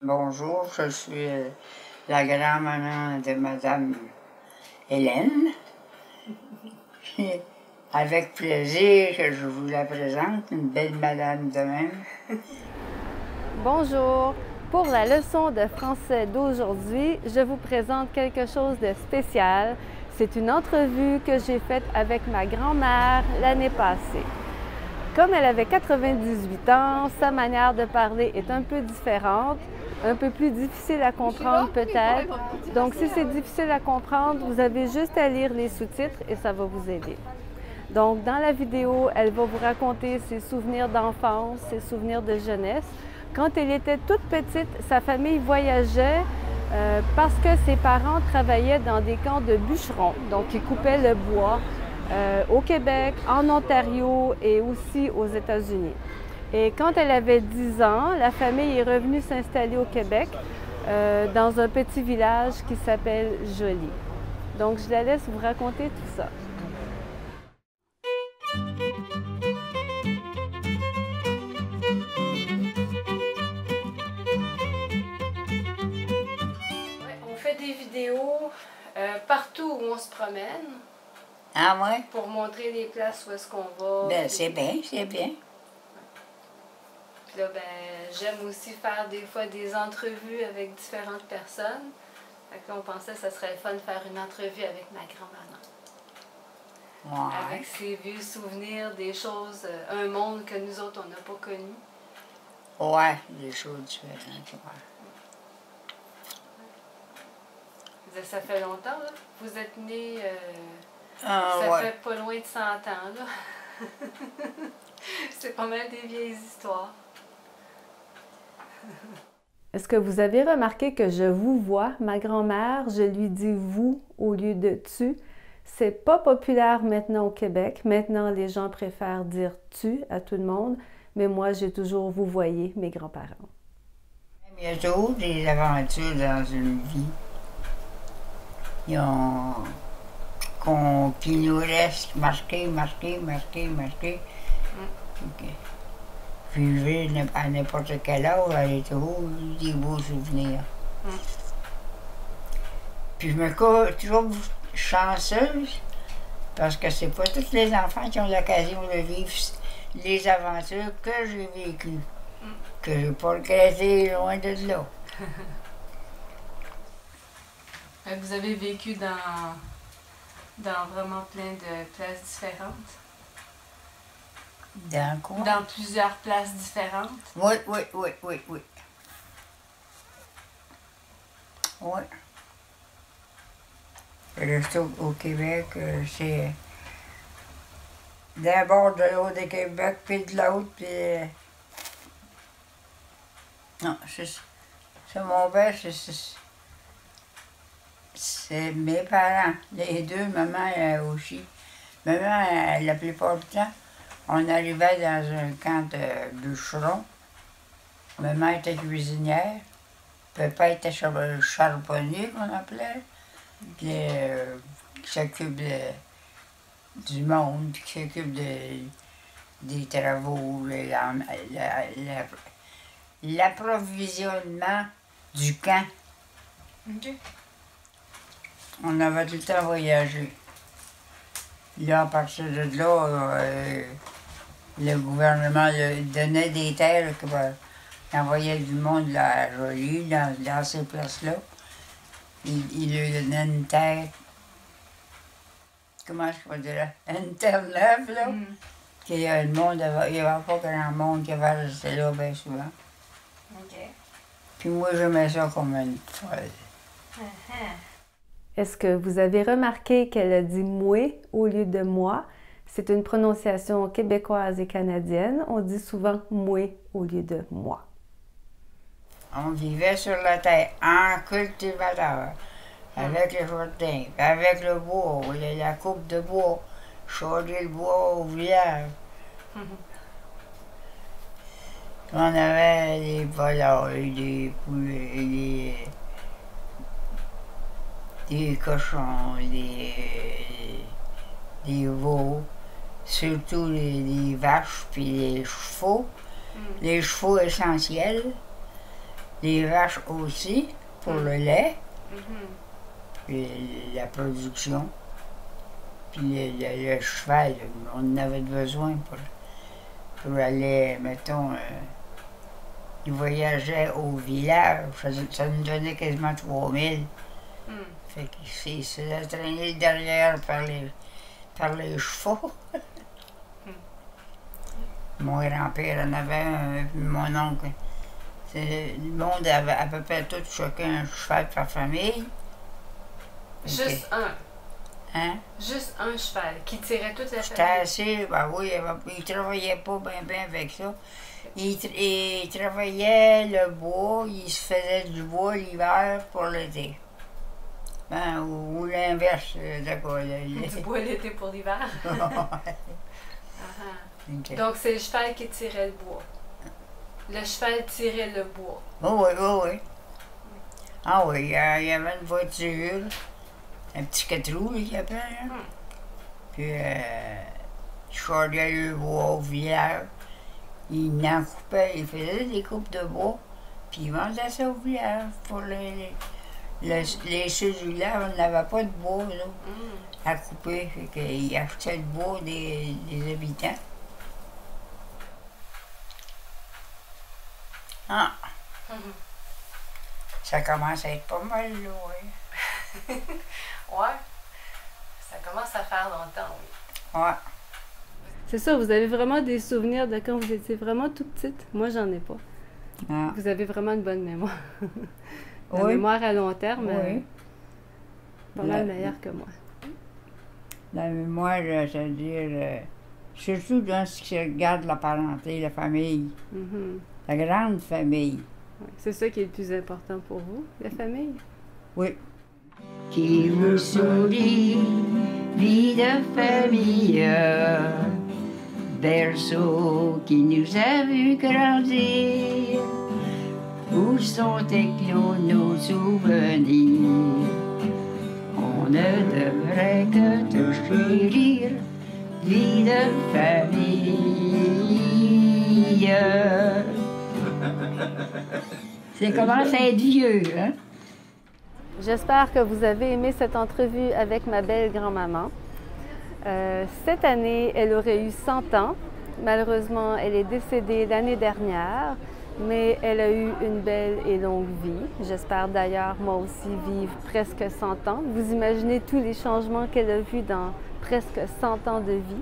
Bonjour, je suis la grand-maman de Madame Hélène. Avec plaisir que je vous la présente, une belle madame de même. Bonjour! Pour la leçon de français d'aujourd'hui, je vous présente quelque chose de spécial. C'est une entrevue que j'ai faite avec ma grand-mère l'année passée. Comme elle avait 98 ans, sa manière de parler est un peu différente, un peu plus difficile à comprendre peut-être. Donc si c'est difficile à comprendre, vous avez juste à lire les sous-titres et ça va vous aider. Donc dans la vidéo, elle va vous raconter ses souvenirs d'enfance, ses souvenirs de jeunesse. Quand elle était toute petite, sa famille voyageait parce que ses parents travaillaient dans des camps de bûcherons, donc ils coupaient le bois au Québec, en Ontario et aussi aux États-Unis. Et quand elle avait 10 ans, la famille est revenue s'installer au Québec dans un petit village qui s'appelle Joly. Donc je la laisse vous raconter tout ça. On fait des vidéos partout où on se promène. Ah ouais? Pour montrer les places où est-ce qu'on va. Ben, c'est bien, c'est bien. Puis là, ben, j'aime aussi faire des fois des entrevues avec différentes personnes. Fait que là, on pensait que ça serait le fun de faire une entrevue avec ma grand-maman. Ouais. Avec ses vieux souvenirs, des choses, un monde que nous autres, on n'a pas connu. Ouais, des choses différentes. Ouais. Ça fait longtemps, là. Vous êtes né, Ah, ça ouais. fait pas loin de 100 ans, là. C'est pas mal des vieilles histoires. Est-ce que vous avez remarqué que je vous vois, ma grand-mère, je lui dis vous au lieu de tu? C'est pas populaire maintenant au Québec. Maintenant, les gens préfèrent dire tu à tout le monde, mais moi, j'ai toujours vous voyez, mes grands-parents. Il y a toujours des aventures dans une vie. Qui nous restent marqués. Okay. Vivre à n'importe quel âge, elle est toujours des beaux souvenirs. Puis je me crois toujours chanceuse parce que c'est pas tous les enfants qui ont l'occasion de vivre les aventures que j'ai vécues. Que j'ai pas regretté loin de là. Vous avez vécu dans vraiment plein de places différentes? Dans quoi? Dans plusieurs places différentes? Oui. Rester au Québec, c'est d'un bord de l'autre du Québec, puis de l'autre, puis... Non, c'est mon père, c'est mes parents, les deux, maman aussi. Maman, la plupart du temps, on arrivait dans un camp de bûcherons. Maman était cuisinière. Papa était charbonnier, qu'on appelait. Puis, qui s'occupe du monde, qui s'occupe des travaux, l'approvisionnement du camp. Okay. On avait tout le temps voyagé. Là, à partir de là, le gouvernement donnait des terres, il envoyait du monde là, à Joly, dans ces places-là. Il lui donnait une terre, comment je peux dire, une terre neuve, là. Que le monde, il n'y avait pas grand monde qui avait resté là bien souvent. Okay. Puis moi, j'aimais ça comme une folle. Est-ce que vous avez remarqué qu'elle a dit « moué » au lieu de « moi »? C'est une prononciation québécoise et canadienne. On dit souvent « moué » au lieu de « moi ». On vivait sur la terre en cultivateur, avec le jardin, avec le bois, la coupe de bois, charger le bois au village. On avait des volailles, des poulets, des cochons, des veaux, surtout les vaches puis les chevaux. Les chevaux essentiels. Les vaches aussi, pour le lait, puis la production. Puis le cheval, on en avait besoin pour aller, mettons, il voyageait au village, ça nous donnait quasiment 3000. Fait qu'il se faisait traîner derrière par les chevaux. Mon grand-père en avait un, puis mon oncle. Le monde avait à peu près tout chacun un cheval par famille. Juste un? Hein? Juste un cheval qui tirait toute la C'était famille? assez, ben oui, il travaillait pas bien avec ça. Il travaillait le bois, il se faisait du bois l'hiver pour l'été. Ben, ou l'inverse, d'accord. Du bois l'été pour l'hiver? Okay. Donc, c'est le cheval qui tirait le bois. Le cheval tirait le bois. Oh oui, oh oui. Ah oui, il y avait une voiture, un petit 4 roues, il appelle. Hein? Puis, il chargeait le bois au village. Il en coupait, il faisait des coupes de bois, puis il vendait ça au village pour les cellulaires, on n'avait pas de bois là, à couper, fait qu'il achetait le bois des habitants. Ah! Ça commence à être pas mal là, oui. Ouais, ça commence à faire longtemps, oui. Ouais. C'est ça, vous avez vraiment des souvenirs de quand vous étiez vraiment tout petite? Moi, j'en ai pas. Ah. Vous avez vraiment une bonne mémoire. La Oui. mémoire à long terme, Oui. pas mal meilleure que moi. La mémoire, c'est-à-dire, surtout dans ce qui regarde la parenté, la famille, la grande famille. Ouais. C'est ça qui est le plus important pour vous, la famille? Oui. Qui vous sourit, vie de famille, berceau qui nous a vu grandir, où sont éclos nos souvenirs. On ne devrait que te chérir, vie de famille. C'est commence à être vieux, hein? J'espère que vous avez aimé cette entrevue avec ma belle grand-maman. Cette année, elle aurait eu 100 ans. Malheureusement, elle est décédée l'année dernière, mais elle a eu une belle et longue vie. J'espère d'ailleurs, moi aussi, vivre presque 100 ans. Vous imaginez tous les changements qu'elle a vus dans presque 100 ans de vie.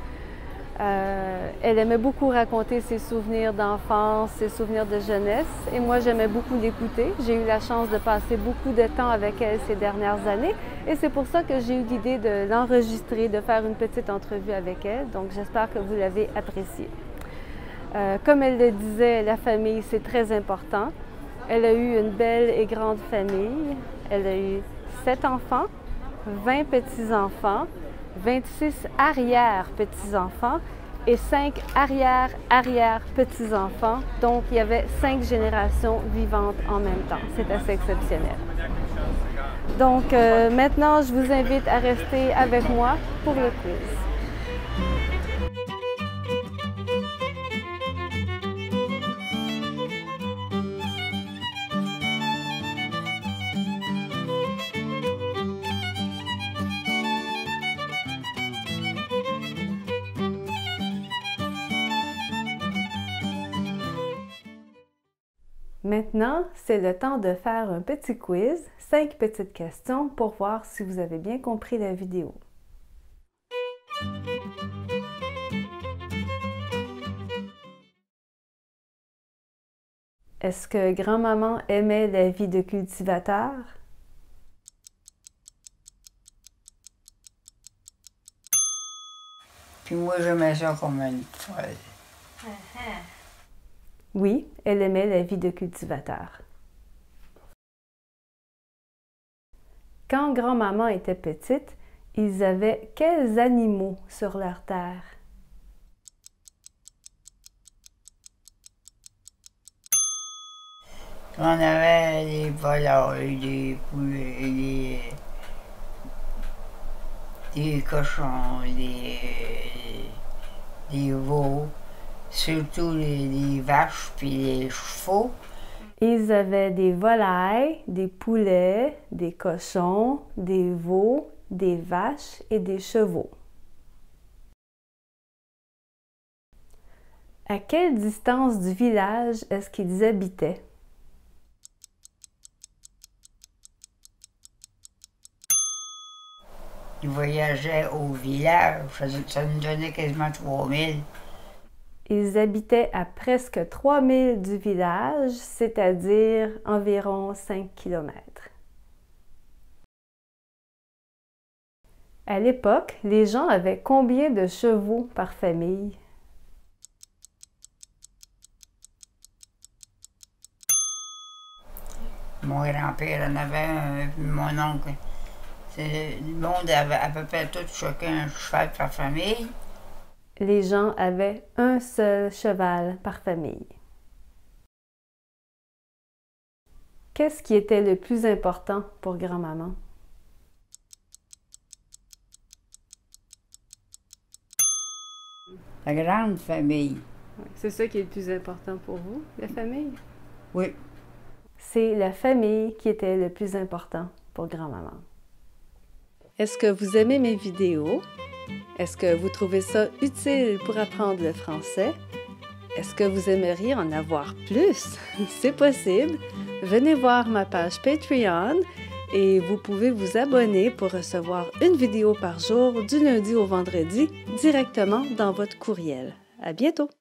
Elle aimait beaucoup raconter ses souvenirs d'enfance, ses souvenirs de jeunesse, et moi j'aimais beaucoup l'écouter. J'ai eu la chance de passer beaucoup de temps avec elle ces dernières années, et c'est pour ça que j'ai eu l'idée de l'enregistrer, de faire une petite entrevue avec elle, donc j'espère que vous l'avez apprécié. Comme elle le disait, la famille c'est très important. Elle a eu une belle et grande famille. Elle a eu 7 enfants, 20 petits-enfants, 26 arrière-petits-enfants et 5 arrière-arrière-petits-enfants. Donc, il y avait 5 générations vivantes en même temps. C'est assez exceptionnel. Donc, maintenant, je vous invite à rester avec moi pour le quiz. Maintenant, c'est le temps de faire un petit quiz, 5 petites questions pour voir si vous avez bien compris la vidéo. Est-ce que grand-maman aimait la vie de cultivateur? Puis moi, j'aimais ça comme une folle. Oui, elle aimait la vie de cultivateur. Quand grand-maman était petite, ils avaient quels animaux sur leur terre? On avait des volailles, des poulets, des cochons, des veaux, surtout les vaches puis les chevaux. Ils avaient des volailles, des poulets, des cochons, des veaux, des vaches et des chevaux. À quelle distance du village est-ce qu'ils habitaient? Ils voyageaient au village, ça nous donnait quasiment 3000. Ils habitaient à presque 3000 du village, c'est-à-dire environ 5 kilomètres. À l'époque, les gens avaient combien de chevaux par famille? Mon grand-père en avait un, puis mon oncle. Le monde avait à peu près tout chacun un cheval par famille. Les gens avaient un seul cheval par famille. Qu'est-ce qui était le plus important pour grand-maman? La grande famille. C'est ça qui est le plus important pour vous, la famille? Oui. C'est la famille qui était le plus important pour grand-maman. Est-ce que vous aimez mes vidéos? Est-ce que vous trouvez ça utile pour apprendre le français? Est-ce que vous aimeriez en avoir plus? C'est possible. Venez voir ma page Patreon et vous pouvez vous abonner pour recevoir une vidéo par jour du lundi au vendredi directement dans votre courriel. À bientôt!